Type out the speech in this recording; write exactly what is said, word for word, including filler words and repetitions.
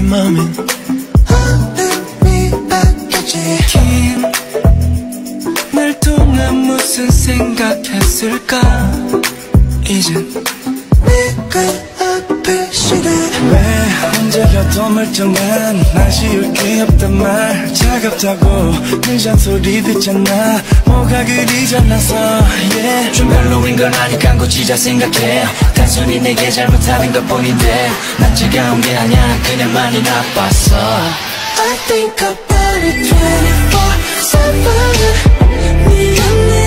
맘엔 얼음이 바뀌었지. 긴 날 동안 무슨 생각했을까. 이젠 네가 앞에 시대. 왜 언제라도 멀쩡한 아쉬울 게 없단 말. 차갑다고 늘 잔소리 듣잖아. 뭐가 그리 잘나서 yeah. 좀 별로인 건 아니까 고치자 생각해. 단순히 내게 잘못하는 것 뿐인데 난 차가운 게 아니야 그냥 많이 나빴어. I think about it twenty-four seven. 네 안에